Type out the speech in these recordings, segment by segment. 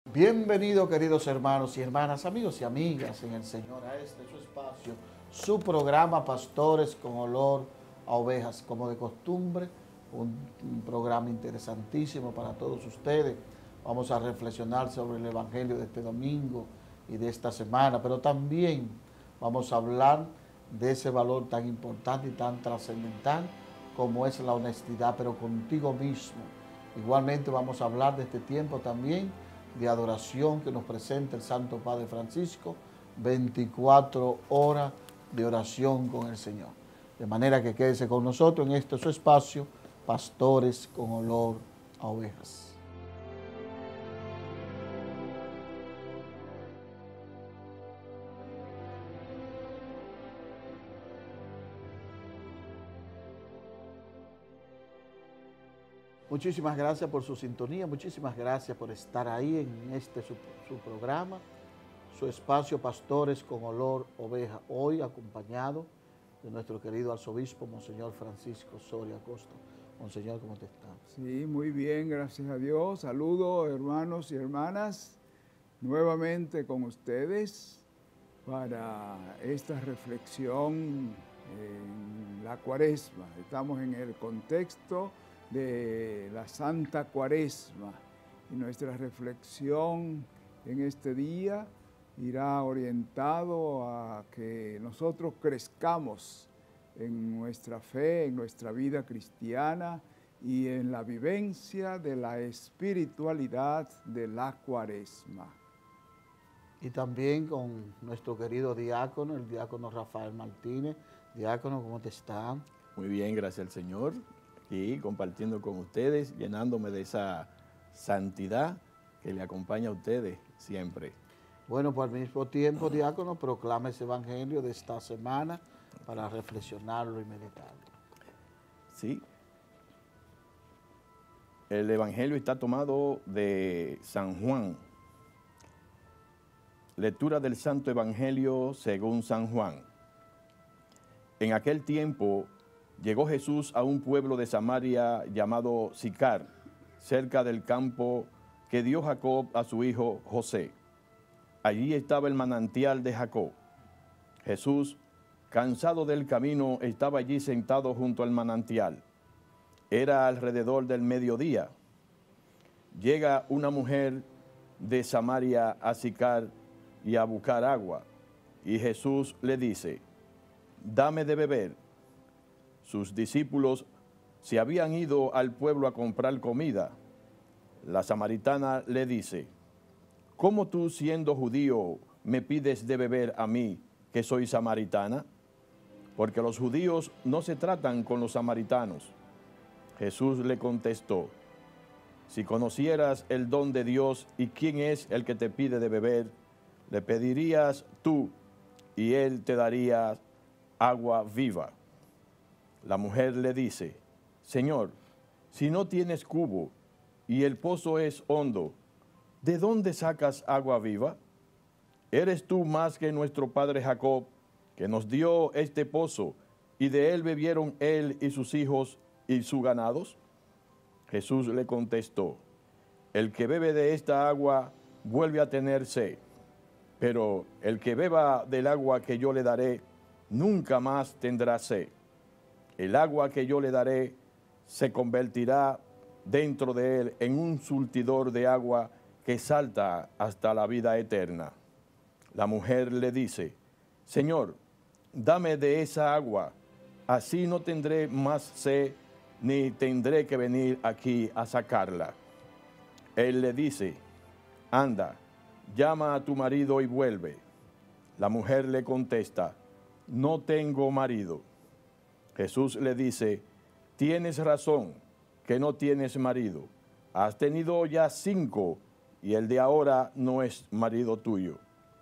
Bienvenidos, queridos hermanos y hermanas, amigos y amigas en el Señor, a este su espacio, su programa Pastores con Olor a Ovejas. Como de costumbre, un programa interesantísimo para todos ustedes. Vamos a reflexionar sobre el Evangelio de este domingo y de esta semana, pero también vamos a hablar de ese valor tan importante y tan trascendental como es la honestidad, pero contigo mismo. Igualmente vamos a hablar de este tiempo también de adoración que nos presenta el Santo Padre Francisco, 24 horas de oración con el Señor. De manera que quédese con nosotros en este su espacio, Pastores con Olor a Ovejas. Muchísimas gracias por su sintonía, muchísimas gracias por estar ahí en este su programa, su espacio Pastores con Olor a Oveja, hoy acompañado de nuestro querido arzobispo, Monseñor Francisco Soria Acosta. Monseñor, ¿cómo te está? Sí, muy bien, gracias a Dios. Saludos, hermanos y hermanas, nuevamente con ustedes para esta reflexión en la Cuaresma. Estamos en el contexto de la Santa Cuaresma y nuestra reflexión en este día irá orientado a que nosotros crezcamos en nuestra fe, en nuestra vida cristiana y en la vivencia de la espiritualidad de la Cuaresma. Y también con nuestro querido diácono, el diácono Rafael Martínez. Diácono, ¿cómo te está? Muy bien, gracias al Señor. Aquí compartiendo con ustedes, llenándome de esa santidad que le acompaña a ustedes siempre. Bueno, pues al mismo tiempo, diácono, proclama ese evangelio de esta semana para reflexionarlo y meditarlo. Sí. El evangelio está tomado de San Juan. Lectura del Santo Evangelio según San Juan. En aquel tiempo llegó Jesús a un pueblo de Samaria llamado Sicar, cerca del campo que dio Jacob a su hijo José. Allí estaba el manantial de Jacob. Jesús, cansado del camino, estaba allí sentado junto al manantial. Era alrededor del mediodía. Llega una mujer de Samaria a Sicar y a buscar agua. Y Jesús le dice: dame de beber. Sus discípulos se habían ido al pueblo a comprar comida. La samaritana le dice: ¿cómo tú, siendo judío, me pides de beber a mí, que soy samaritana? Porque los judíos no se tratan con los samaritanos. Jesús le contestó: si conocieras el don de Dios y quién es el que te pide de beber, le pedirías tú y él te daría agua viva. La mujer le dice: Señor, si no tienes cubo y el pozo es hondo, ¿de dónde sacas agua viva? ¿Eres tú más que nuestro padre Jacob, que nos dio este pozo, y de él bebieron él y sus hijos y sus ganados? Jesús le contestó: el que bebe de esta agua vuelve a tener sed, pero el que beba del agua que yo le daré, nunca más tendrá sed. El agua que yo le daré se convertirá dentro de él en un surtidor de agua que salta hasta la vida eterna. La mujer le dice: Señor, dame de esa agua, así no tendré más sed, ni tendré que venir aquí a sacarla. Él le dice: anda, llama a tu marido y vuelve. La mujer le contesta: no tengo marido. Jesús le dice: tienes razón, que no tienes marido. Has tenido ya 5 y el de ahora no es marido tuyo.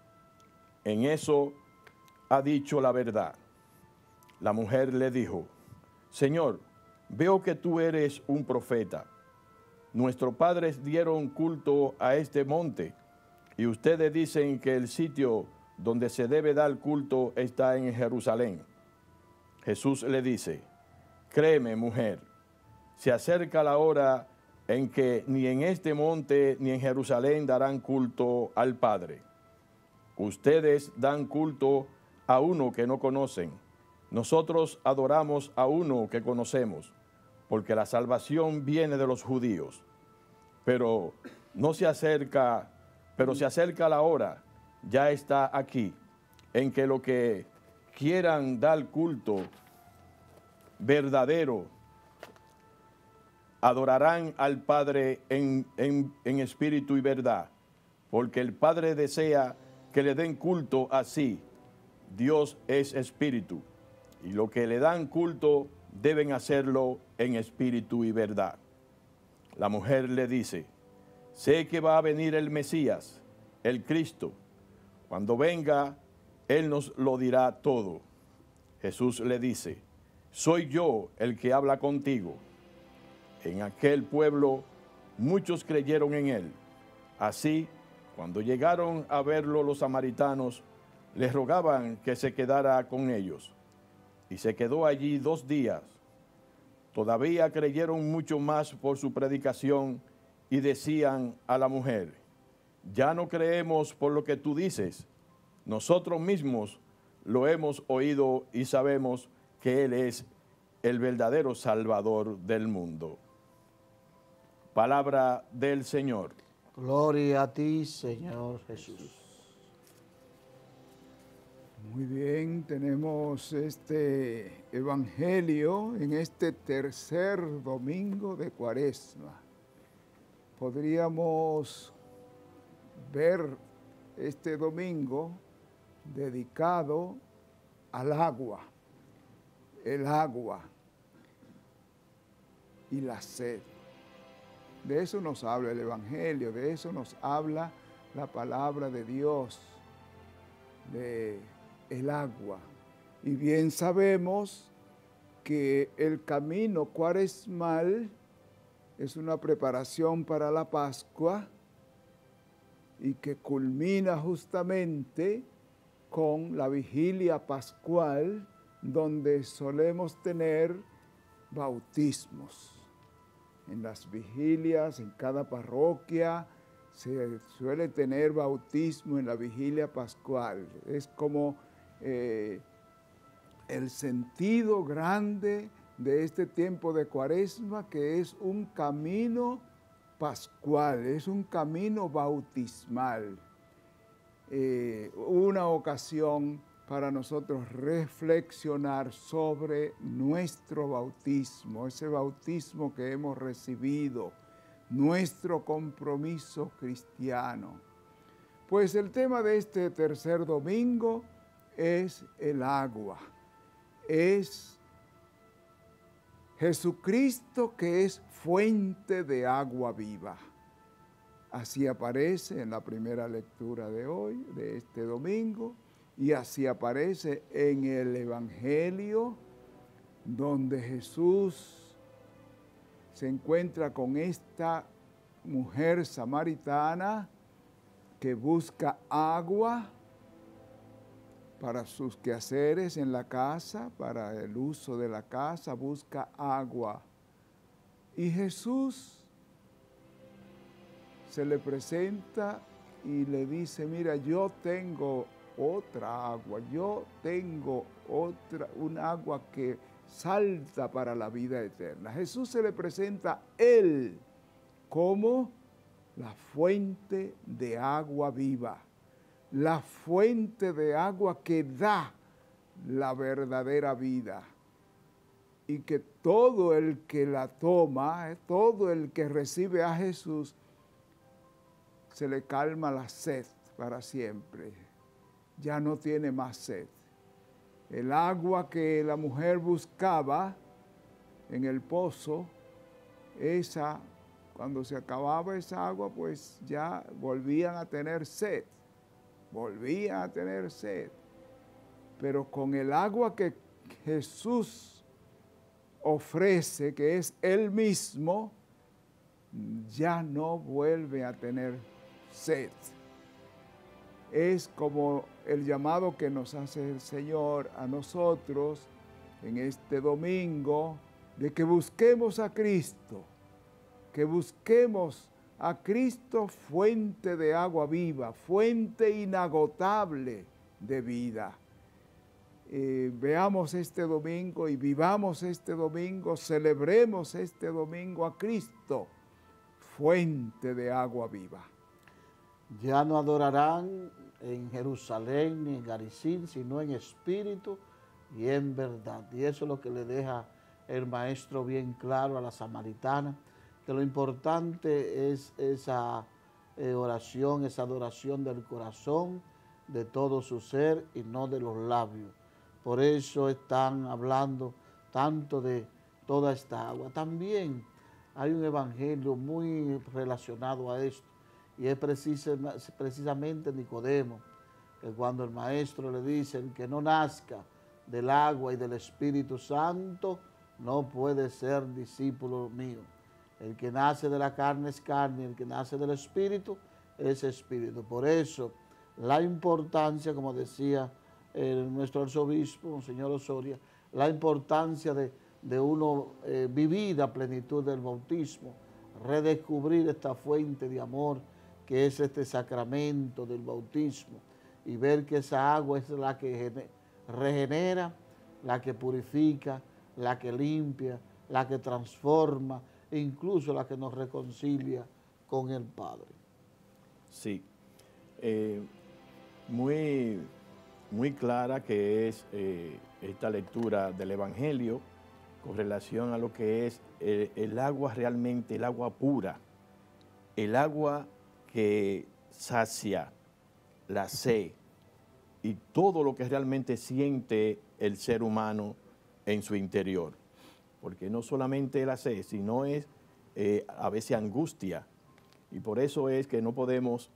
En eso ha dicho la verdad. La mujer le dijo: Señor, veo que tú eres un profeta. Nuestros padres dieron culto a este monte y ustedes dicen que el sitio donde se debe dar culto está en Jerusalén. Jesús le dice: créeme, mujer, se acerca la hora en que ni en este monte ni en Jerusalén darán culto al Padre. Ustedes dan culto a uno que no conocen. Nosotros adoramos a uno que conocemos, porque la salvación viene de los judíos. Pero se acerca la hora, ya está aquí, en que lo que quieran dar culto verdadero, adorarán al Padre en espíritu y verdad, porque el Padre desea que le den culto así. Dios es espíritu, y lo que le dan culto deben hacerlo en espíritu y verdad. La mujer le dice: sé que va a venir el Mesías, el Cristo. Cuando venga, Él nos lo dirá todo. Jesús le dice: soy yo el que habla contigo. En aquel pueblo muchos creyeron en Él. Así, cuando llegaron a verlo los samaritanos, les rogaban que se quedara con ellos. Y se quedó allí 2 días. Todavía creyeron mucho más por su predicación y decían a la mujer: ya no creemos por lo que tú dices. Nosotros mismos lo hemos oído y sabemos que Él es el verdadero Salvador del mundo. Palabra del Señor. Gloria a ti, Señor Jesús. Muy bien, tenemos este evangelio en este tercer domingo de Cuaresma. Podríamos ver este domingo dedicado al agua, el agua y la sed. De eso nos habla el evangelio, de eso nos habla la palabra de Dios, de el agua. Y bien sabemos que el camino cuaresmal es una preparación para la Pascua y que culmina justamente con la vigilia pascual, donde solemos tener bautismos. En las vigilias, en cada parroquia, se suele tener bautismo en la vigilia pascual. Es como el sentido grande de este tiempo de Cuaresma, que es un camino pascual, es un camino bautismal. Una ocasión para nosotros reflexionar sobre nuestro bautismo, ese bautismo que hemos recibido, nuestro compromiso cristiano. Pues el tema de este tercer domingo es el agua, es Jesucristo, que es fuente de agua viva. Así aparece en la primera lectura de hoy, de este domingo, y así aparece en el Evangelio, donde Jesús se encuentra con esta mujer samaritana que busca agua para sus quehaceres en la casa, para el uso de la casa, busca agua. Y Jesús se le presenta y le dice: mira, yo tengo otra agua, yo tengo un agua que salta para la vida eterna. Jesús se le presenta a Él como la fuente de agua viva, la fuente de agua que da la verdadera vida, y que todo el que la toma, todo el que recibe a Jesús, se le calma la sed para siempre. Ya no tiene más sed. El agua que la mujer buscaba en el pozo, esa, cuando se acababa esa agua, pues ya volvían a tener sed. Volvían a tener sed. Pero con el agua que Jesús ofrece, que es Él mismo, ya no vuelve a tener sed. Es como el llamado que nos hace el Señor a nosotros en este domingo, de que busquemos a Cristo, que busquemos a Cristo, fuente de agua viva, fuente inagotable de vida. Veamos este domingo y vivamos este domingo, celebremos este domingo a Cristo, fuente de agua viva. Ya no adorarán en Jerusalén ni en Garizim, sino en espíritu y en verdad. Y eso es lo que le deja el maestro bien claro a la samaritana, que lo importante es esa oración, esa adoración del corazón, de todo su ser y no de los labios. Por eso están hablando tanto de toda esta agua. También hay un evangelio muy relacionado a esto, y es precisamente Nicodemo, que cuando el maestro le dice: el que no nazca del agua y del Espíritu Santo no puede ser discípulo mío. El que nace de la carne es carne, el que nace del Espíritu es espíritu. Por eso la importancia, como decía nuestro arzobispo, Monseñor Osoria, la importancia de uno vivir a plenitud del bautismo, redescubrir esta fuente de amor que es este sacramento del bautismo, y ver que esa agua es la que regenera, la que purifica, la que limpia, la que transforma, e incluso la que nos reconcilia con el Padre. Sí, muy clara que es esta lectura del Evangelio con relación a lo que es el agua realmente, el agua pura, el agua que sacia la sed y todo lo que realmente siente el ser humano en su interior. Porque no solamente la sed, sino es a veces angustia. Y por eso es que no podemos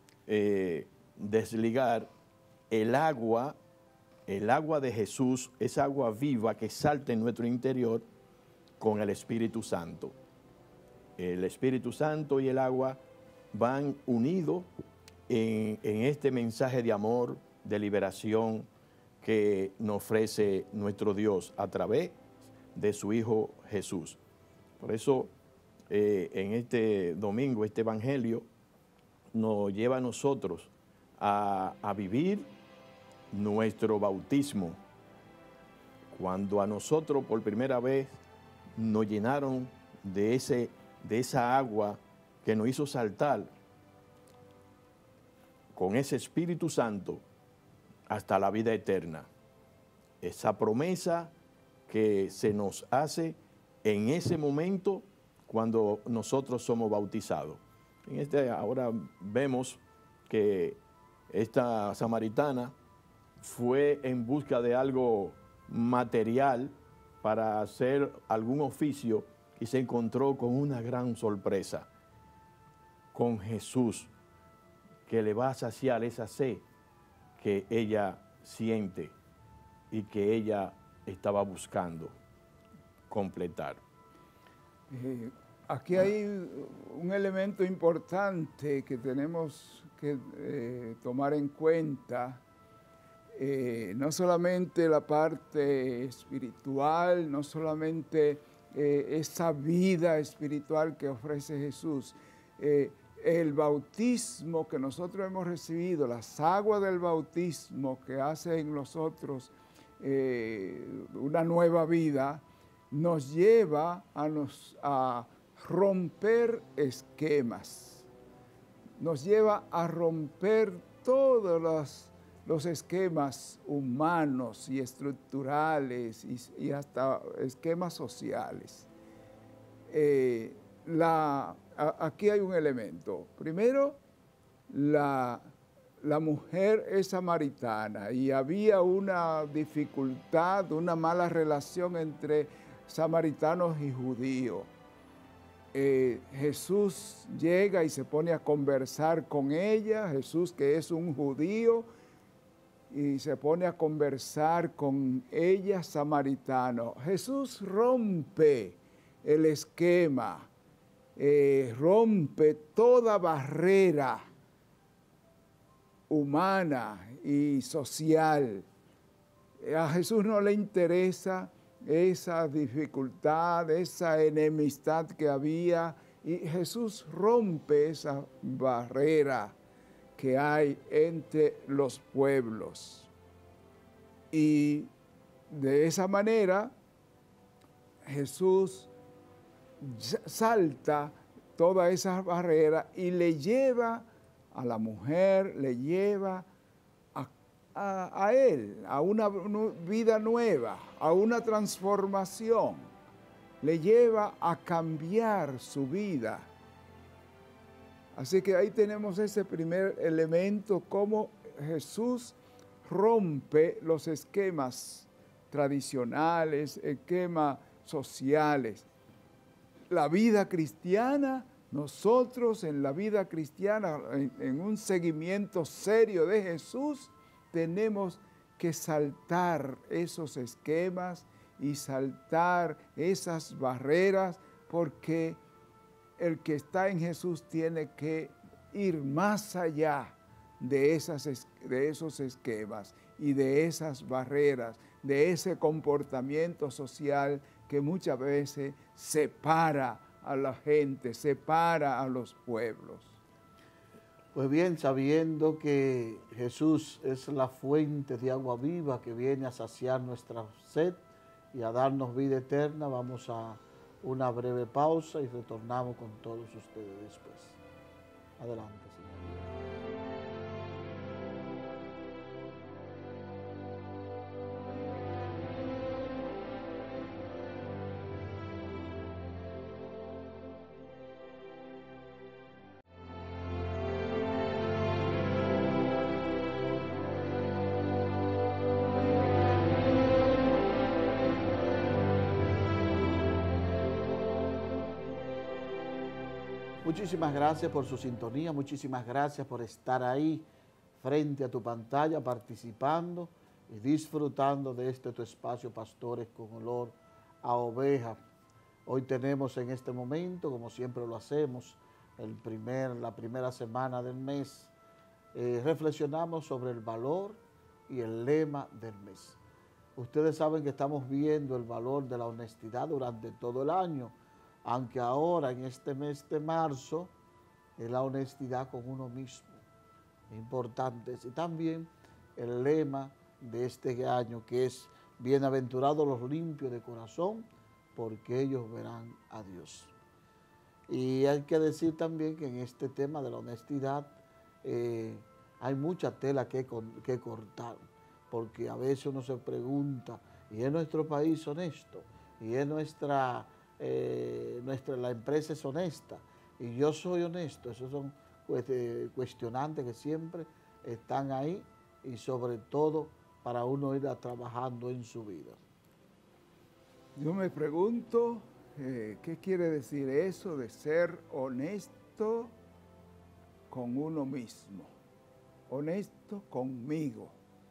desligar el agua de Jesús, esa agua viva que salta en nuestro interior, con el Espíritu Santo. El Espíritu Santo y el agua van unidos en este mensaje de amor, de liberación que nos ofrece nuestro Dios a través de su Hijo Jesús. Por eso, en este domingo, este Evangelio nos lleva a nosotros a vivir nuestro bautismo. Cuando a nosotros por primera vez nos llenaron de esa agua que nos hizo saltar con ese Espíritu Santo hasta la vida eterna. Esa promesa que se nos hace en ese momento cuando nosotros somos bautizados. Ahora vemos que esta samaritana fue en busca de algo material para hacer algún oficio y se encontró con una gran sorpresa, con Jesús, que le va a saciar esa sed que ella siente y que ella estaba buscando completar. Aquí hay un elemento importante que tenemos que tomar en cuenta, no solamente la parte espiritual, no solamente esa vida espiritual que ofrece Jesús. El bautismo que nosotros hemos recibido, las aguas del bautismo que hace en nosotros una nueva vida, nos lleva a romper esquemas, nos lleva a romper todos los esquemas humanos y estructurales y hasta esquemas sociales. Aquí hay un elemento. Primero, la mujer es samaritana y había una dificultad, una mala relación entre samaritanos y judíos. Jesús llega y se pone a conversar con ella, Jesús que es un judío, y se pone a conversar con ella, samaritano. Jesús rompe el esquema, rompe toda barrera humana y social. A Jesús no le interesa esa dificultad, esa enemistad que había Y Jesús rompe esa barrera que hay entre los pueblos. Y de esa manera Jesús salta toda esa barrera y le lleva a la mujer, le lleva a él, a una vida nueva, a una transformación, le lleva a cambiar su vida. Así que ahí tenemos ese primer elemento, cómo Jesús rompe los esquemas tradicionales, esquemas sociales. La vida cristiana, nosotros en la vida cristiana, en un seguimiento serio de Jesús, tenemos que saltar esos esquemas y saltar esas barreras, porque el que está en Jesús tiene que ir más allá de esos esquemas y de esas barreras, de ese comportamiento social que muchas veces separa a la gente, separa a los pueblos. Pues bien, sabiendo que Jesús es la fuente de agua viva que viene a saciar nuestra sed y a darnos vida eterna, vamos a una breve pausa y retornamos con todos ustedes después. Adelante, Señor. Muchísimas gracias por su sintonía, muchísimas gracias por estar ahí frente a tu pantalla participando y disfrutando de este tu espacio Pastores con Olor a Oveja. Hoy tenemos en este momento, como siempre lo hacemos, la primera semana del mes, reflexionamos sobre el valor y el lema del mes. Ustedes saben que estamos viendo el valor de la honestidad durante todo el año, aunque ahora en este mes de marzo es la honestidad con uno mismo, importante. Y también el lema de este año, que es bienaventurados los limpios de corazón, porque ellos verán a Dios. Y hay que decir también que en este tema de la honestidad hay mucha tela que cortar, porque a veces uno se pregunta, ¿y es nuestro país honesto? ¿Y es la empresa es honesta? Y yo soy honesto. Esos son cuestionantes que siempre están ahí y sobre todo para uno ir trabajando en su vida. Yo me pregunto, ¿qué quiere decir eso de ser honesto con uno mismo? Honesto conmigo.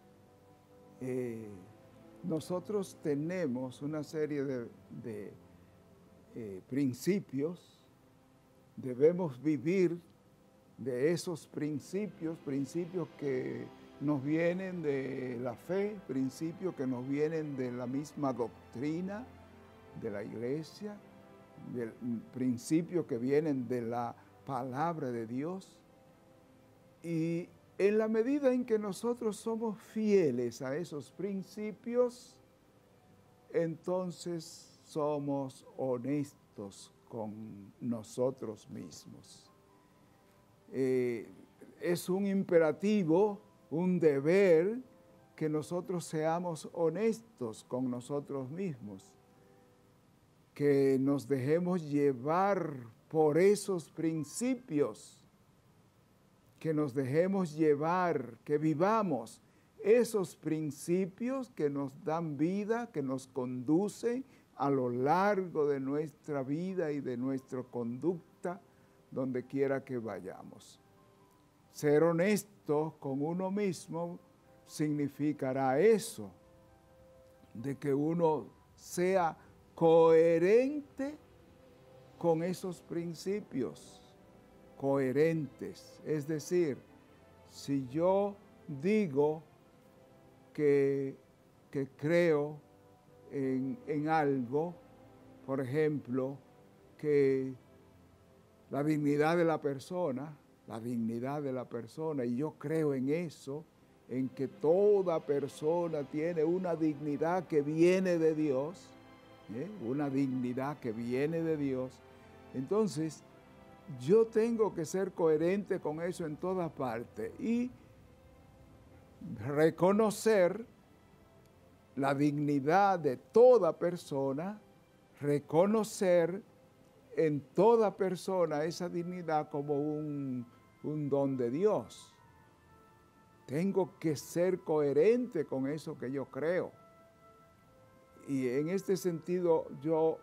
Nosotros tenemos una serie de principios, debemos vivir de esos principios que nos vienen de la fe, principios que nos vienen de la misma doctrina de la iglesia, principios que vienen de la palabra de Dios. Y en la medida en que nosotros somos fieles a esos principios, entonces somos honestos con nosotros mismos. Es un imperativo, un deber, que nosotros seamos honestos con nosotros mismos, que nos dejemos llevar por esos principios, que nos dejemos llevar, que vivamos esos principios que nos dan vida, que nos conducen a lo largo de nuestra vida y de nuestra conducta, donde quiera que vayamos. Ser honesto con uno mismo significará eso, de que uno sea coherente con esos principios, coherentes. Es decir, si yo digo que creo en algo, por ejemplo, que la dignidad de la persona, y yo creo en eso, en que toda persona tiene una dignidad que viene de Dios, una dignidad que viene de Dios. Entonces, yo tengo que ser coherente con eso en todas partes y reconocer la dignidad de toda persona, reconocer en toda persona esa dignidad como un don de Dios. Tengo que ser coherente con eso que yo creo. Y en este sentido yo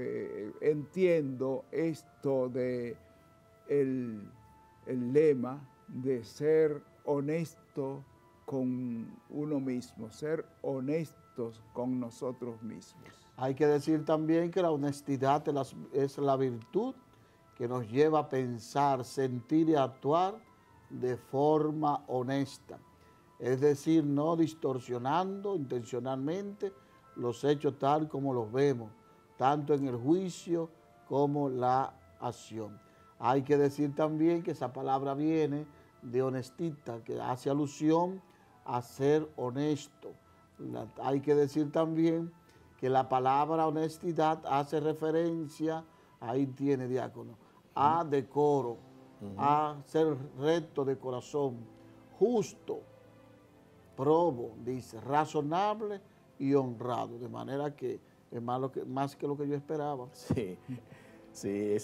entiendo esto de el lema de ser honesto con uno mismo, ser honestos con nosotros mismos. Hay que decir también que la honestidad es la virtud que nos lleva a pensar, sentir y actuar de forma honesta. Es decir, no distorsionando intencionalmente los hechos tal como los vemos, tanto en el juicio como la acción. Hay que decir también que esa palabra viene de honestita, que hace alusión a ser honesto. Hay que decir también que la palabra honestidad hace referencia, ahí tiene diácono, a decoro, a ser recto de corazón, justo, probo, dice, razonable y honrado, de manera que es más que lo que yo esperaba. Sí, sí,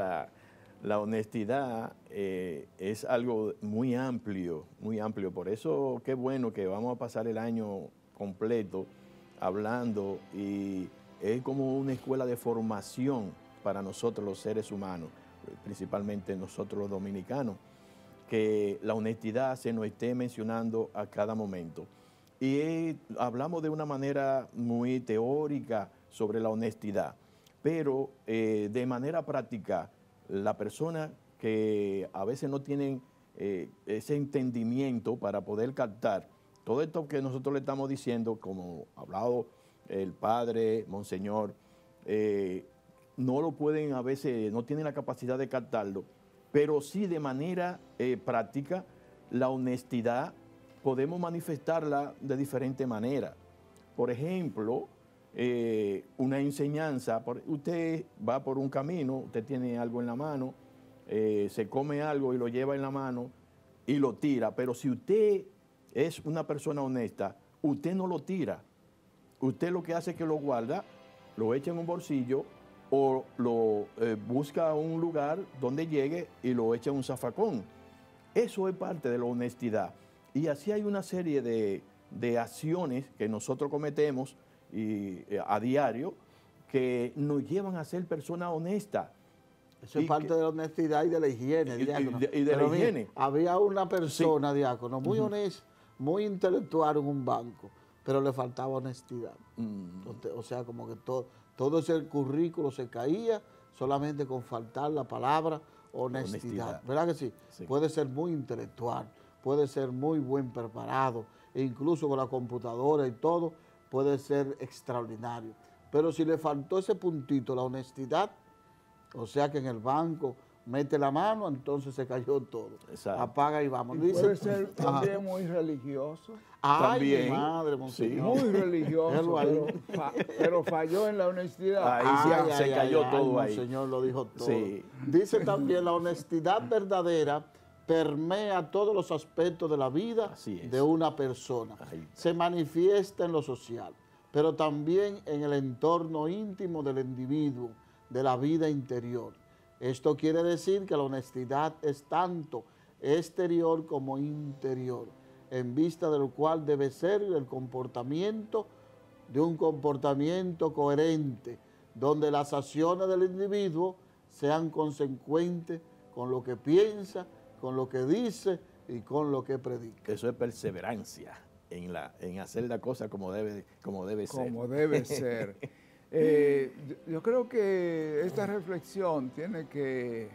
la honestidad es algo muy amplio, muy amplio. Por eso qué bueno que vamos a pasar el año completo hablando, y es como una escuela de formación para nosotros los seres humanos, principalmente nosotros los dominicanos, que la honestidad se nos esté mencionando a cada momento. Y hablamos de una manera muy teórica sobre la honestidad, pero de manera práctica, la persona que a veces no tienen ese entendimiento para poder captar todo esto que nosotros le estamos diciendo, como ha hablado el padre, monseñor, no lo pueden a veces, no tienen la capacidad de captarlo, pero sí de manera práctica, la honestidad podemos manifestarla de diferente manera. Por ejemplo, una enseñanza, usted va por un camino, usted tiene algo en la mano, se come algo y lo lleva en la mano y lo tira, pero si usted es una persona honesta, usted no lo tira, usted lo que hace es que lo guarda, lo echa en un bolsillo o lo busca un lugar donde llegue y lo echa en un zafacón. Eso es parte de la honestidad. Y así hay una serie de acciones que nosotros cometemos a diario que nos llevan a ser personas honestas. Eso es parte de la honestidad y de la higiene, diácono. Y de la higiene. Mira, había una persona, diácono, muy honesta, muy intelectual en un banco, pero le faltaba honestidad. O sea, como que todo ese currículo se caía solamente con faltar la palabra honestidad. ¿Verdad que sí? Sí? Puede ser muy intelectual, puede ser muy buen preparado, e incluso con la computadora y todo, puede ser extraordinario. Pero si le faltó ese puntito, la honestidad, o sea que en el banco mete la mano, entonces se cayó todo. Exacto. Apaga y vamos. Y puede ser también muy religioso. Ay, también, mi madre, monseñor. Sí. Muy religioso, pero falló en la honestidad. Ahí se cayó todo ahí. Monseñor lo dijo todo. Sí. Dice también, la honestidad verdadera permea todos los aspectos de la vida de una persona. Se manifiesta en lo social, pero también en el entorno íntimo del individuo, de la vida interior. Esto quiere decir que la honestidad es tanto exterior como interior, en vista de lo cual debe ser el comportamiento de un comportamiento coherente, donde las acciones del individuo sean consecuentes con lo que piensa, con lo que dice y con lo que predica. Eso es perseverancia en hacer la cosa como debe ser. Como debe ser. Yo creo que esta reflexión tiene que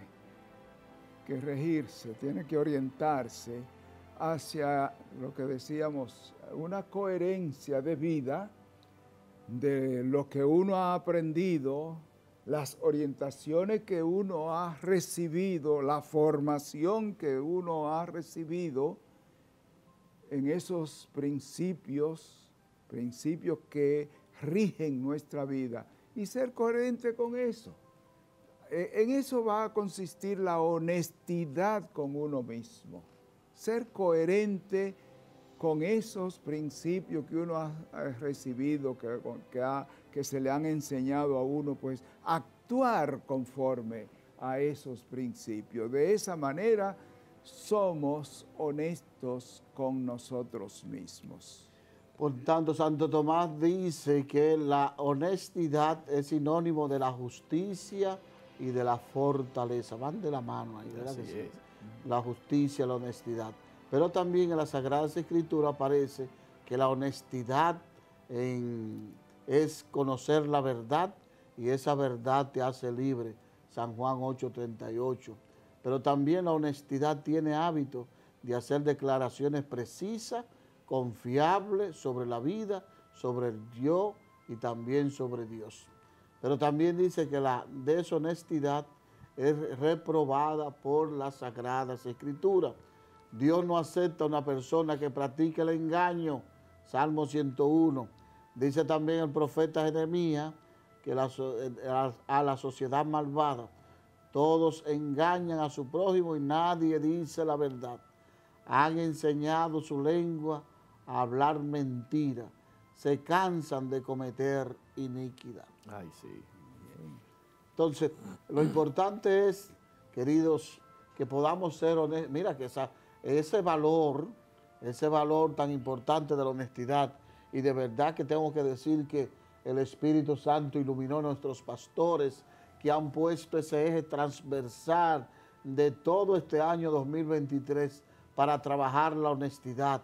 regirse, tiene que orientarse hacia lo que decíamos, una coherencia de vida de lo que uno ha aprendido las orientaciones que uno ha recibido, la formación que uno ha recibido en esos principios que rigen nuestra vida y ser coherente con eso. En eso va a consistir la honestidad con uno mismo, ser coherente con esos principios que uno ha recibido, que se le han enseñado a uno, pues actuar conforme a esos principios. De esa manera somos honestos con nosotros mismos. Por tanto, Santo Tomás dice que la honestidad es sinónimo de la justicia y de la fortaleza. Van de la mano ahí, ¿verdad? Así es. La justicia, la honestidad. Pero también en la Sagrada Escritura aparece que la honestidad es conocer la verdad y esa verdad te hace libre. San Juan 8:38. Pero también la honestidad tiene hábito de hacer declaraciones precisas, confiables sobre la vida, sobre el yo y también sobre Dios. Pero también dice que la deshonestidad es reprobada por las Sagradas Escrituras. Dios no acepta a una persona que practique el engaño. Salmo 101. Dice también el profeta Jeremías que a la sociedad malvada todos engañan a su prójimo y nadie dice la verdad. Han enseñado su lengua a hablar mentira. Se cansan de cometer iniquidad. Ay, sí. Entonces, lo importante es, queridos, que podamos ser honestos. Mira que ese valor tan importante de la honestidad, y de verdad que tengo que decir que el Espíritu Santo iluminó a nuestros pastores que han puesto ese eje transversal de todo este año 2023 para trabajar la honestidad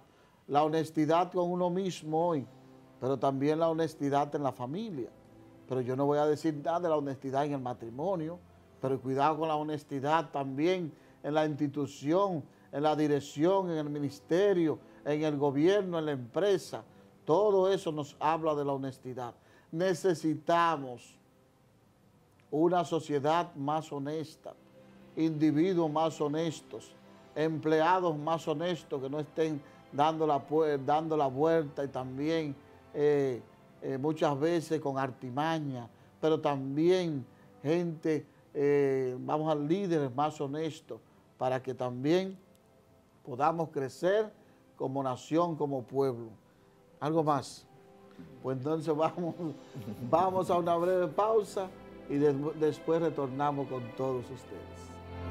con uno mismo hoy, pero también la honestidad en la familia. Pero yo no voy a decir nada de la honestidad en el matrimonio, pero cuidado con la honestidad también en la institución, en la dirección, en el ministerio, en el gobierno, en la empresa. Todo eso nos habla de la honestidad. Necesitamos una sociedad más honesta, individuos más honestos, empleados más honestos que no estén dando la vuelta y también muchas veces con artimaña, pero también gente, vamos a líderes más honestos para que también podamos crecer como nación, como pueblo. ¿Algo más? Pues entonces vamos a una breve pausa y después retornamos con todos ustedes.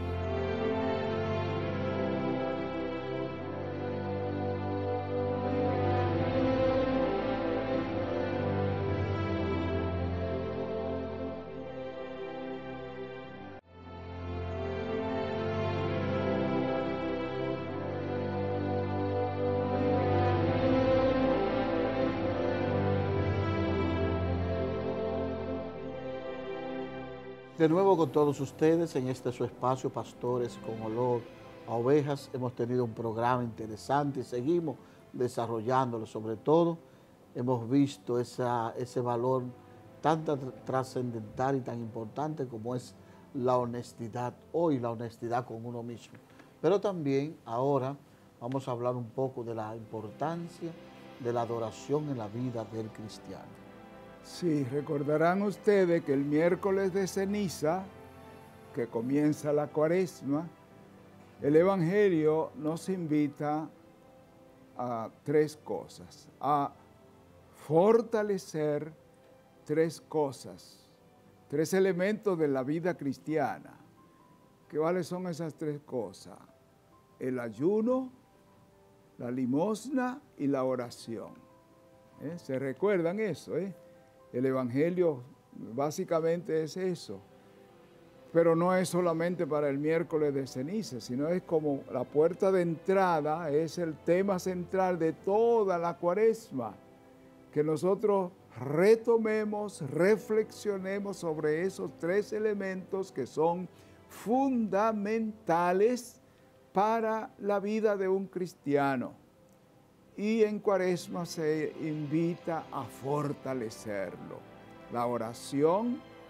De nuevo con todos ustedes en este su espacio, Pastores con Olor a Ovejas. Hemos tenido un programa interesante y seguimos desarrollándolo. Sobre todo, hemos visto ese valor tan trascendental y tan importante como es la honestidad, hoy la honestidad con uno mismo. Pero también ahora vamos a hablar un poco de la importancia de la adoración en la vida del cristiano. Sí, recordarán ustedes que el miércoles de ceniza, que comienza la Cuaresma, el Evangelio nos invita a tres cosas, a fortalecer tres cosas, tres elementos de la vida cristiana. ¿Cuáles son esas tres cosas? El ayuno, la limosna y la oración. ¿Se recuerdan eso? El Evangelio básicamente es eso, pero no es solamente para el miércoles de ceniza, sino es como la puerta de entrada, es el tema central de toda la Cuaresma, que nosotros retomemos, reflexionemos sobre esos tres elementos que son fundamentales para la vida de un cristiano. Y en Cuaresma se invita a fortalecerlo. La oración,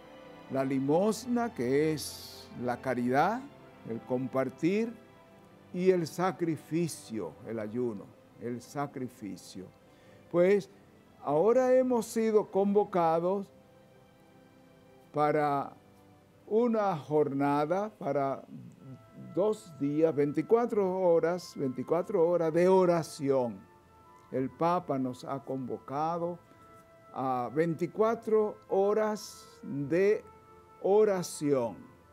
la limosna, que es la caridad, el compartir, y el sacrificio, el ayuno, el sacrificio. Pues ahora hemos sido convocados para una jornada, para 2 días, 24 horas de oración. El Papa nos ha convocado a 24 horas de oración,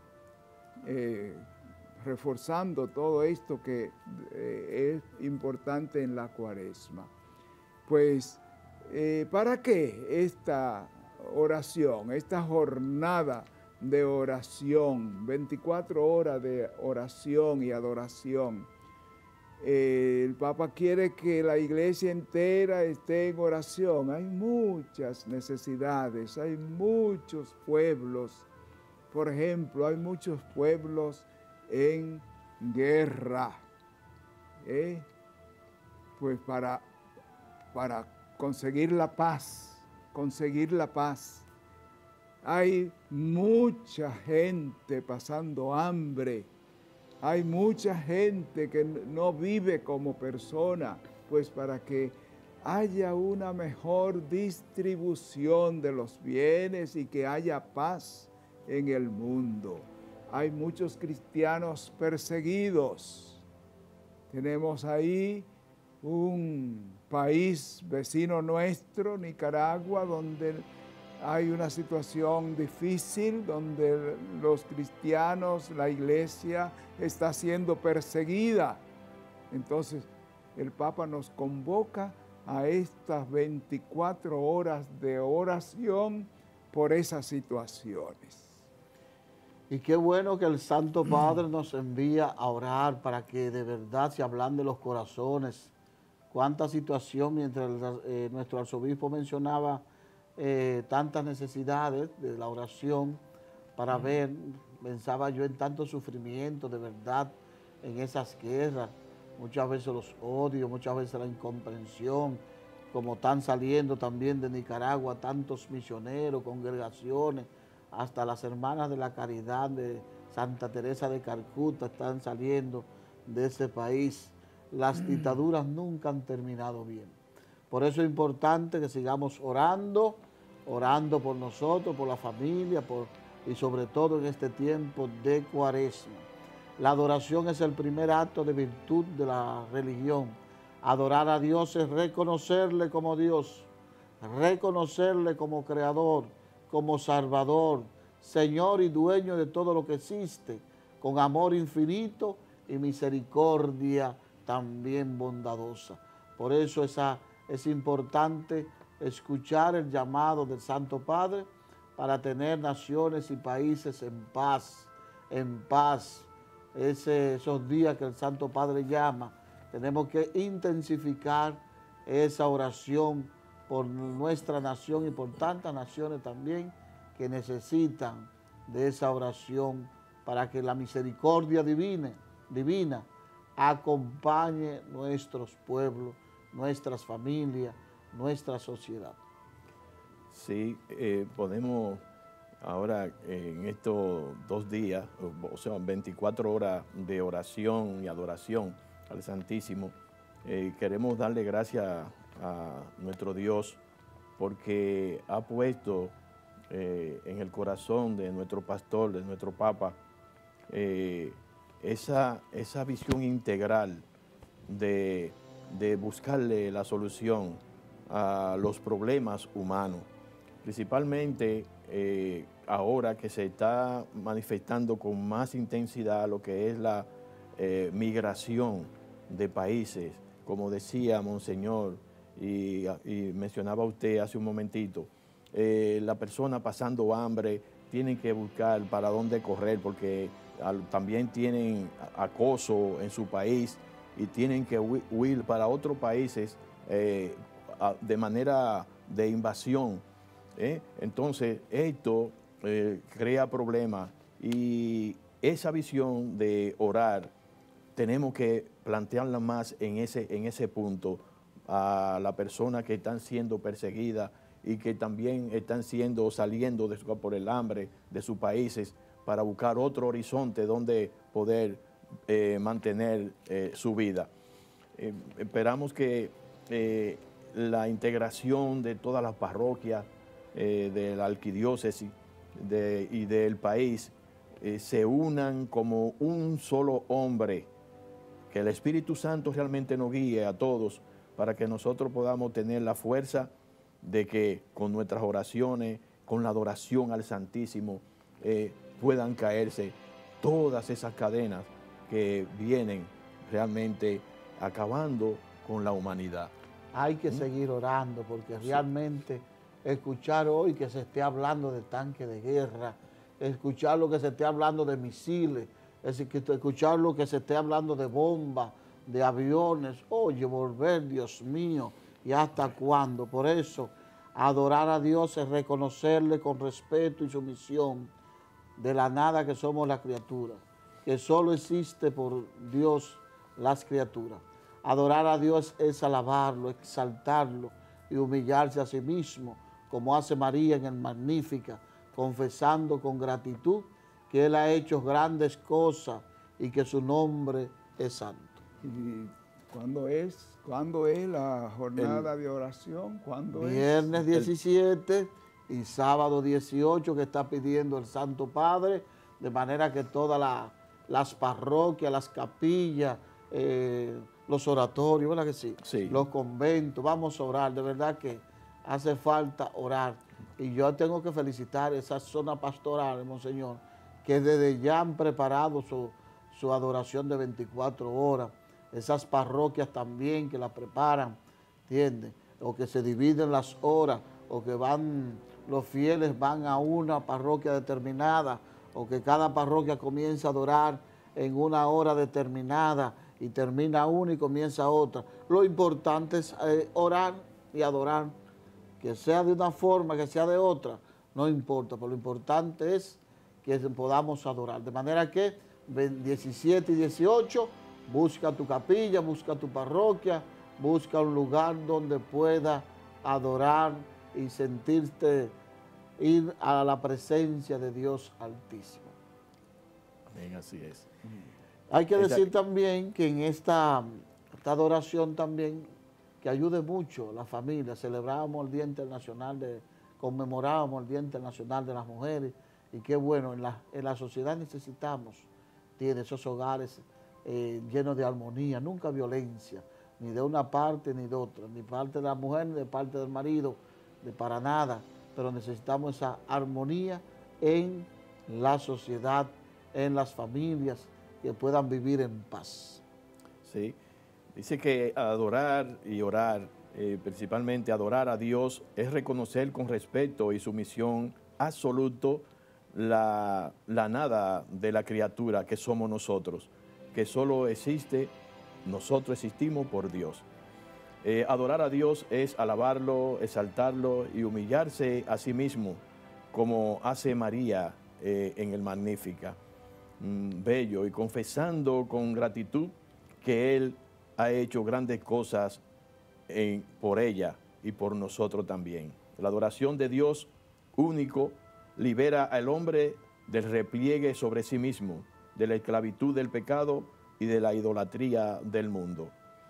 reforzando todo esto que es importante en la Cuaresma. Pues, ¿para qué esta oración, esta jornada de oración, 24 horas de oración y adoración? El Papa quiere que la iglesia entera esté en oración. Hay muchas necesidades, hay muchos pueblos. Por ejemplo, hay muchos pueblos en guerra. Pues para conseguir la paz, hay mucha gente pasando hambre. Hay mucha gente que no vive como persona, pues para que haya una mejor distribución de los bienes y que haya paz en el mundo. Hay muchos cristianos perseguidos. Tenemos ahí un país vecino nuestro, Nicaragua, donde hay una situación difícil, donde los cristianos, la iglesia está siendo perseguida. Entonces, el Papa nos convoca a estas 24 horas de oración por esas situaciones. Y qué bueno que el Santo Padre nos envía a orar para que de verdad se ablande los corazones. Cuánta situación, mientras nuestro arzobispo mencionaba tantas necesidades de la oración para ver, pensaba yo en tanto sufrimiento de verdad en esas guerras, muchas veces los odios, muchas veces la incomprensión, como están saliendo también de Nicaragua tantos misioneros, congregaciones, hasta las hermanas de la caridad de Santa Teresa de Calcuta están saliendo de ese país. Las dictaduras nunca han terminado bien. Por eso es importante que sigamos orando por nosotros, por la familia, y sobre todo en este tiempo de Cuaresma. La adoración es el primer acto de virtud de la religión. Adorar a Dios es reconocerle como Dios, reconocerle como Creador, como Salvador, Señor y dueño de todo lo que existe, con amor infinito y misericordia también bondadosa. Por eso es importante escuchar el llamado del Santo Padre para tener naciones y países en paz, esos días que el Santo Padre llama. Tenemos que intensificar esa oración por nuestra nación y por tantas naciones también que necesitan de esa oración para que la misericordia divina acompañe nuestros pueblos, nuestras familias, nuestra sociedad. Sí, podemos ahora en estos 2 días, o sea, 24 horas de oración y adoración al Santísimo, queremos darle gracias a nuestro Dios porque ha puesto en el corazón de nuestro pastor, de nuestro Papa, esa visión integral de buscarle la solución a los problemas humanos, principalmente ahora que se está manifestando con más intensidad lo que es la migración de países, como decía Monseñor y mencionaba usted hace un momentito, la persona pasando hambre tienen que buscar para dónde correr porque también tienen acoso en su país y tienen que huir para otros países de manera de invasión. Entonces, esto crea problemas y esa visión de orar tenemos que plantearla más en ese punto a las personas que están siendo perseguidas y que también están saliendo por el hambre de sus países para buscar otro horizonte donde poder mantener su vida. Esperamos que la integración de todas las parroquias de la arquidiócesis y del país se unan como un solo hombre, que el Espíritu Santo realmente nos guíe a todos para que nosotros podamos tener la fuerza de que con nuestras oraciones, con la adoración al Santísimo, puedan caerse todas esas cadenas que vienen realmente acabando con la humanidad. Hay que seguir orando porque realmente escuchar hoy que se esté hablando de tanques de guerra, escuchar lo que se esté hablando de misiles, escuchar lo que se esté hablando de bombas, de aviones, oye, volver, Dios mío, ¿y hasta cuándo? Por eso, adorar a Dios es reconocerle con respeto y sumisión de la nada que somos las criaturas, que solo existe por Dios las criaturas. Adorar a Dios es alabarlo, exaltarlo y humillarse a sí mismo, como hace María en el Magnífica, confesando con gratitud que Él ha hecho grandes cosas y que su nombre es santo. ¿Y cuándo es la jornada de oración? ¿Cuándo Viernes es? 17 y sábado 18 que está pidiendo el Santo Padre, de manera que todas las parroquias, las capillas, los oratorios, ¿verdad que sí? Sí. Los conventos, vamos a orar, de verdad que hace falta orar. Y yo tengo que felicitar esa zona pastoral, Monseñor, que desde ya han preparado su adoración de 24 horas. Esas parroquias también que la preparan, ¿entiendes? O que se dividen las horas, o que los fieles van a una parroquia determinada, o que cada parroquia comienza a adorar en una hora determinada y termina una y comienza otra. Lo importante es orar y adorar, que sea de una forma, que sea de otra, no importa, pero lo importante es que podamos adorar. De manera que 17 y 18, busca tu capilla, busca tu parroquia, busca un lugar donde pueda adorar y sentirte ir a la presencia de Dios Altísimo. Amén, así es. Hay que decir también que en esta adoración también, que ayude mucho la familia. Celebramos el Día Internacional, conmemorábamos el Día Internacional de las Mujeres, y qué bueno, en la sociedad necesitamos, tiene esos hogares llenos de armonía, nunca violencia, ni de una parte ni de otra, ni parte de la mujer ni de parte del marido, para nada, pero necesitamos esa armonía en la sociedad, en las familias, que puedan vivir en paz. Sí, dice que adorar y orar, principalmente adorar a Dios, es reconocer con respeto y sumisión absoluto la nada de la criatura que somos nosotros, que solo existe, nosotros existimos por Dios. Adorar a Dios es alabarlo, exaltarlo y humillarse a sí mismo, como hace María en el Magnífica. Bello, y confesando con gratitud que Él ha hecho grandes cosas por ella y por nosotros también. La adoración de Dios único libera al hombre del repliegue sobre sí mismo, de la esclavitud del pecado y de la idolatría del mundo.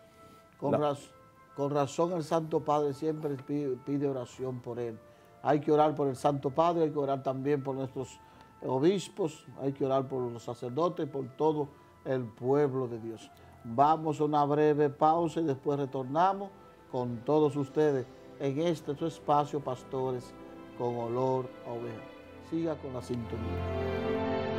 Con razón el Santo Padre siempre pide oración por él. Hay que orar por el Santo Padre, hay que orar también por nuestros obispos, hay que orar por los sacerdotes, por todo el pueblo de Dios. Vamos a una breve pausa y después retornamos con todos ustedes en su espacio, Pastores con Olor a Oveja. Siga con la sintonía.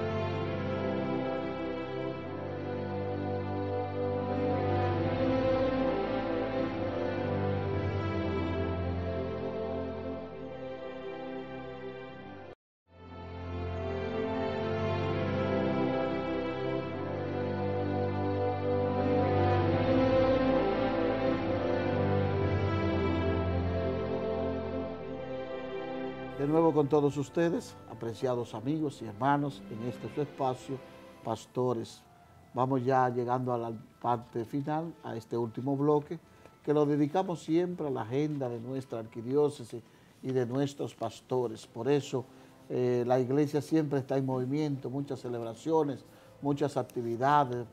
De nuevo con todos ustedes, apreciados amigos y hermanos, en su espacio, Pastores. Vamos ya llegando a la parte final, a este último bloque, que lo dedicamos siempre a la agenda de nuestra arquidiócesis y de nuestros pastores. Por eso la iglesia siempre está en movimiento, muchas celebraciones, muchas actividades,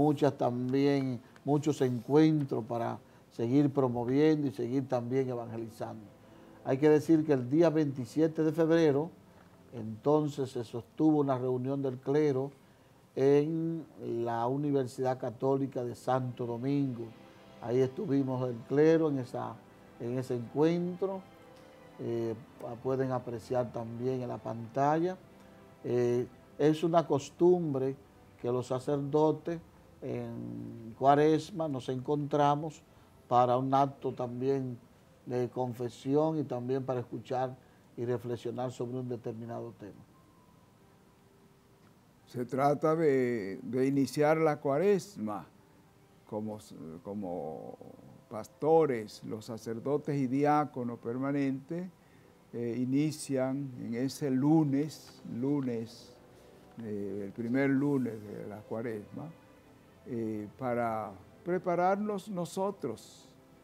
muchos encuentros para seguir promoviendo y seguir también evangelizando. Hay que decir que el día 27 de febrero, entonces se sostuvo una reunión del clero en la Universidad Católica de Santo Domingo. Ahí estuvimos el clero en ese encuentro. Pueden apreciar también en la pantalla. Es una costumbre que los sacerdotes en Cuaresma nos encontramos para un acto también de confesión y también para escuchar y reflexionar sobre un determinado tema. Se trata de iniciar la Cuaresma como pastores, los sacerdotes y diáconos permanentes inician en ese lunes, el primer lunes de la Cuaresma, para prepararnos nosotros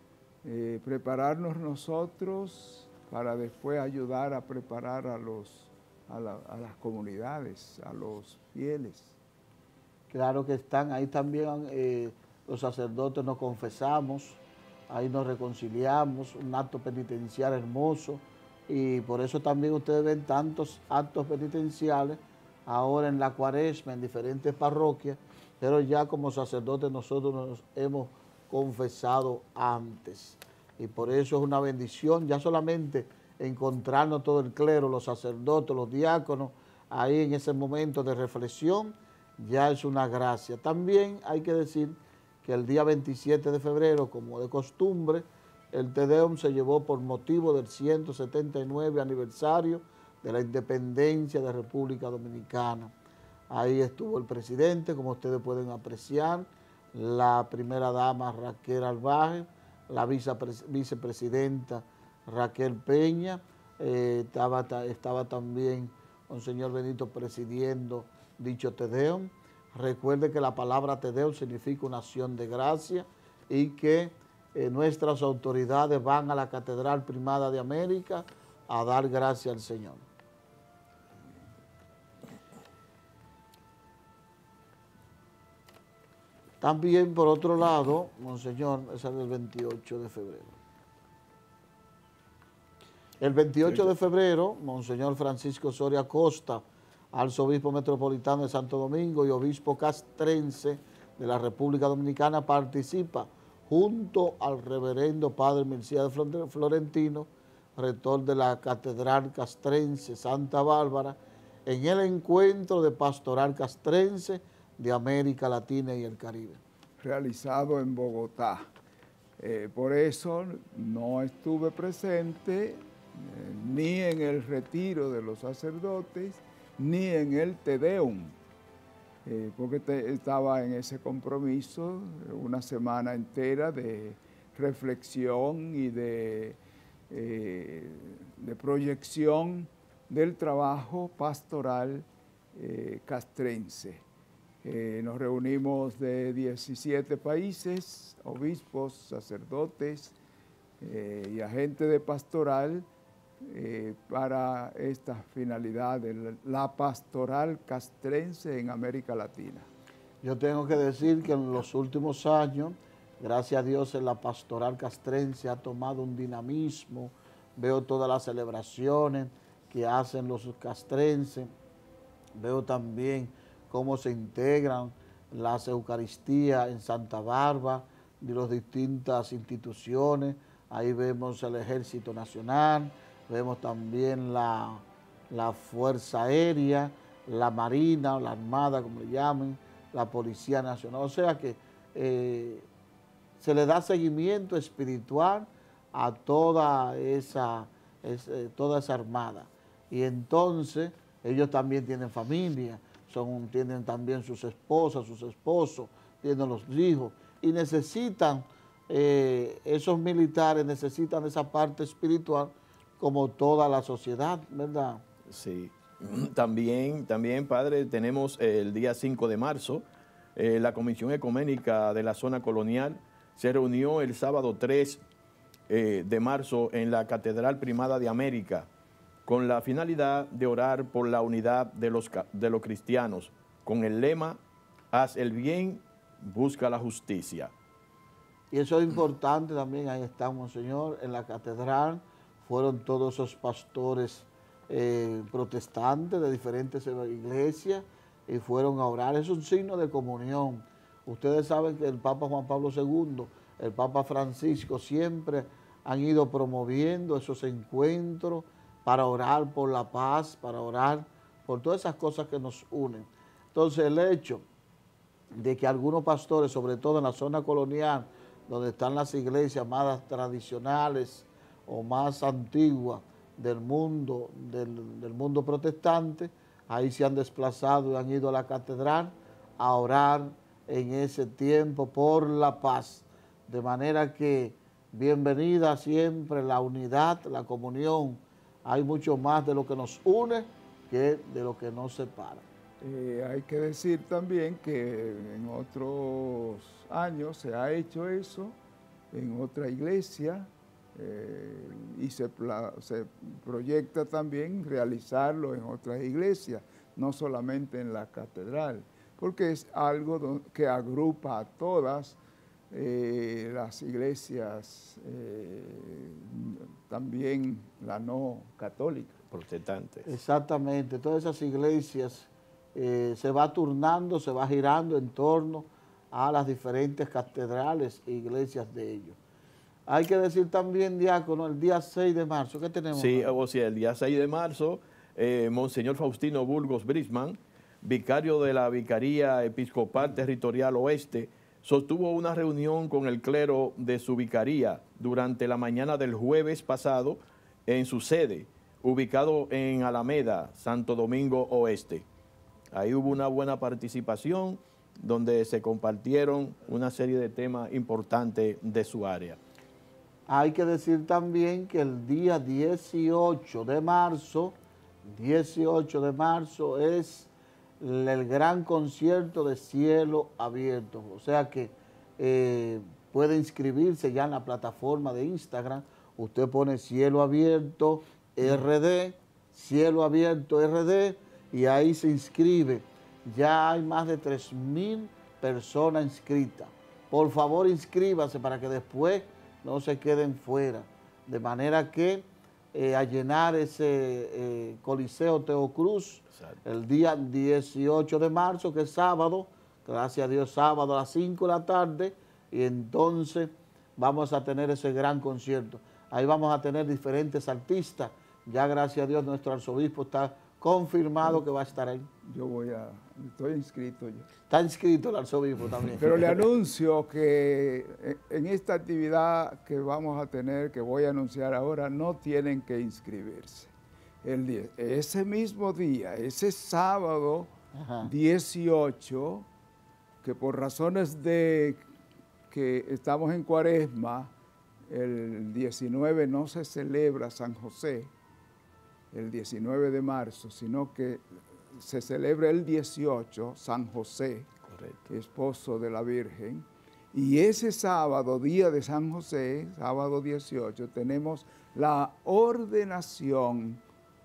para después ayudar a preparar a las comunidades, a los fieles. Claro que están ahí también los sacerdotes, nos confesamos, ahí nos reconciliamos, un acto penitencial hermoso, y por eso también ustedes ven tantos actos penitenciales ahora en la Cuaresma, en diferentes parroquias, pero ya como sacerdotes nosotros nos hemos confesado antes. Y por eso es una bendición, ya solamente encontrarnos todo el clero, los sacerdotes, los diáconos, ahí en ese momento de reflexión, ya es una gracia. También hay que decir que el día 27 de febrero, como de costumbre, el Te Deum se llevó por motivo del 179 aniversario de la independencia de República Dominicana. Ahí estuvo el presidente, como ustedes pueden apreciar, la primera dama Raquel Albaje, la vicepresidenta Raquel Peña, estaba también Monseñor Benito presidiendo dicho Te Deum. Recuerde que la palabra Te Deum significa una acción de gracia y que nuestras autoridades van a la Catedral Primada de América a dar gracias al Señor. También, por otro lado, Monseñor, ese es el 28 de febrero. El 28 de febrero, Monseñor Francisco Soria Costa, arzobispo metropolitano de Santo Domingo y obispo castrense de la República Dominicana, participa junto al reverendo padre Milcía de Florentino, rector de la Catedral Castrense Santa Bárbara, en el encuentro de pastoral castrense de América Latina y el Caribe. Realizado en Bogotá. Por eso no estuve presente ni en el retiro de los sacerdotes, ni en el Te Deum, porque estaba en ese compromiso una semana entera de reflexión y de proyección del trabajo pastoral castrense. Nos reunimos de 17 países, obispos, sacerdotes y agentes de pastoral para esta finalidad de la pastoral castrense en América Latina. Yo tengo que decir que en los últimos años, gracias a Dios, la pastoral castrense ha tomado un dinamismo. Veo todas las celebraciones que hacen los castrenses, veo también cómo se integran las Eucaristías en Santa Bárbara de las distintas instituciones. Ahí vemos el Ejército Nacional, vemos también la Fuerza Aérea, la Marina, o la Armada, como le llamen, la Policía Nacional. O sea que se le da seguimiento espiritual a toda esa armada. Y entonces ellos también tienen familia, tienen también sus esposas, sus esposos, tienen los hijos y necesitan, esos militares necesitan esa parte espiritual como toda la sociedad, ¿verdad? Sí. También, padre, tenemos el día 5 de marzo, la Comisión Ecuménica de la Zona Colonial se reunió el sábado 3 de marzo en la Catedral Primada de América, con la finalidad de orar por la unidad de los cristianos, con el lema, haz el bien, busca la justicia. Y eso es importante también, ahí estamos, Señor, en la catedral fueron todos esos pastores protestantes de diferentes iglesias y fueron a orar. Es un signo de comunión. Ustedes saben que el Papa Juan Pablo II, el Papa Francisco siempre han ido promoviendo esos encuentros para orar por la paz, para orar por todas esas cosas que nos unen. Entonces el hecho de que algunos pastores, sobre todo en la zona colonial, donde están las iglesias más tradicionales o más antiguas del mundo protestante, ahí se han desplazado y han ido a la catedral a orar en ese tiempo por la paz. De manera que bienvenida siempre la unidad, la comunión. Hay mucho más de lo que nos une que de lo que nos separa. Hay que decir también que en otros años se ha hecho eso en otra iglesia y se proyecta también realizarlo en otras iglesias, no solamente en la catedral, porque es algo que agrupa a todas las iglesias, también la no católica. Protestantes. Exactamente, todas esas iglesias se va turnando, se va girando en torno a las diferentes catedrales e iglesias de ellos. Hay que decir también, diácono, el día 6 de marzo, ¿qué tenemos? Sí, o sea, el día 6 de marzo, Monseñor Faustino Burgos Brisman, vicario de la Vicaría Episcopal Territorial Oeste, sostuvo una reunión con el clero de su vicaría durante la mañana del jueves pasado en su sede, ubicado en Alameda, Santo Domingo Oeste. Ahí hubo una buena participación donde se compartieron una serie de temas importantes de su área. Hay que decir también que el día 18 de marzo es el gran concierto de Cielo Abierto. O sea que puede inscribirse ya en la plataforma de Instagram. Usted pone Cielo Abierto RD, Cielo Abierto RD, y ahí se inscribe. Ya hay más de 3,000 personas inscritas. Por favor, inscríbase para que después no se queden fuera. De manera que a llenar ese Coliseo Teo Cruz, el día 18 de marzo, que es sábado, gracias a Dios, sábado a las 5 de la tarde, y entonces vamos a tener ese gran concierto. Ahí vamos a tener diferentes artistas. Ya gracias a Dios nuestro arzobispo está confirmado que va a estar ahí. Estoy inscrito yo. Está inscrito el arzobispo también. Pero le anuncio que en esta actividad que vamos a tener, que voy a anunciar ahora, no tienen que inscribirse. Ese mismo día, ese sábado 18, que por razones de que estamos en Cuaresma, el 19 no se celebra San José, el 19 de marzo, sino que se celebra el 18, San José, correcto, esposo de la Virgen. Y ese sábado, día de San José, sábado 18, tenemos la ordenación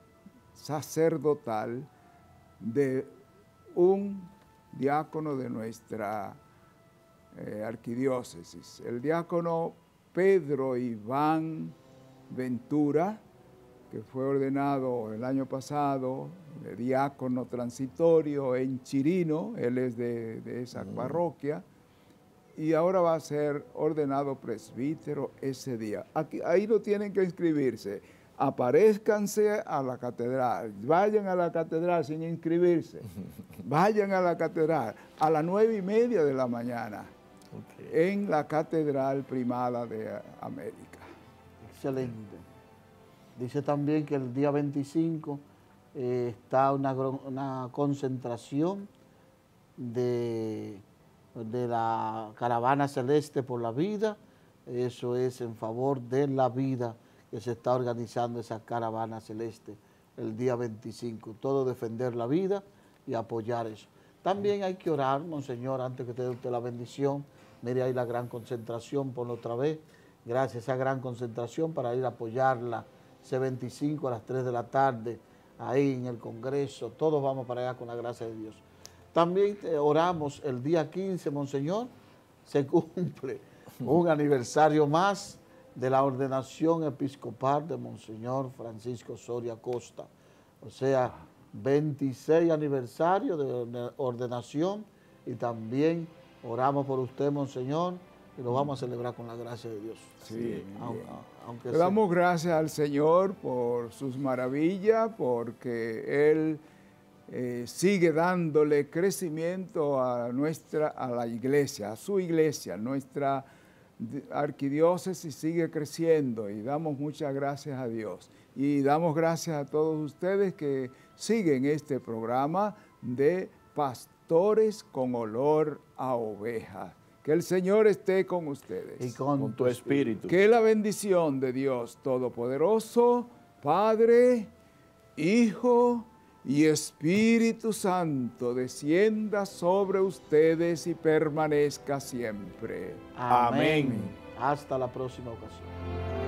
sacerdotal de un diácono de nuestra arquidiócesis, el diácono Pedro Iván Ventura, que fue ordenado el año pasado de diácono transitorio en Chirino, él es de esa parroquia, y ahora va a ser ordenado presbítero ese día. Ahí no tienen que inscribirse, aparézcanse a la catedral, vayan a la catedral sin inscribirse, vayan a la catedral a las 9:30 de la mañana, en la Catedral Primada de América. Excelente. Dice también que el día 25 está una concentración de la Caravana Celeste por la Vida. Eso es en favor de la vida que se está organizando esa Caravana Celeste el día 25. Todo defender la vida y apoyar eso. También hay que orar, Monseñor, antes que te dé usted la bendición. Mire ahí la gran concentración, ponlo otra vez. gracias a esa gran concentración para ir a apoyarla ese 25 a las 3 de la tarde, ahí en el Congreso. Todos vamos para allá con la gracia de Dios. También oramos el día 15, Monseñor, se cumple un aniversario más de la ordenación episcopal de Monseñor Francisco Soria Costa. O sea, 26 aniversario de ordenación, y también oramos por usted, Monseñor, y lo vamos a celebrar con la gracia de Dios. Sí. Aunque Le damos gracias al Señor por sus maravillas, porque Él sigue dándole crecimiento a la iglesia, a su iglesia, nuestra arquidiócesis sigue creciendo, y damos muchas gracias a Dios. Y damos gracias a todos ustedes que siguen este programa de Pastores con Olor a Ovejas. Que el Señor esté con ustedes. Y con tu espíritu. Que la bendición de Dios Todopoderoso, Padre, Hijo y Espíritu Santo descienda sobre ustedes y permanezca siempre. Amén. Hasta la próxima ocasión.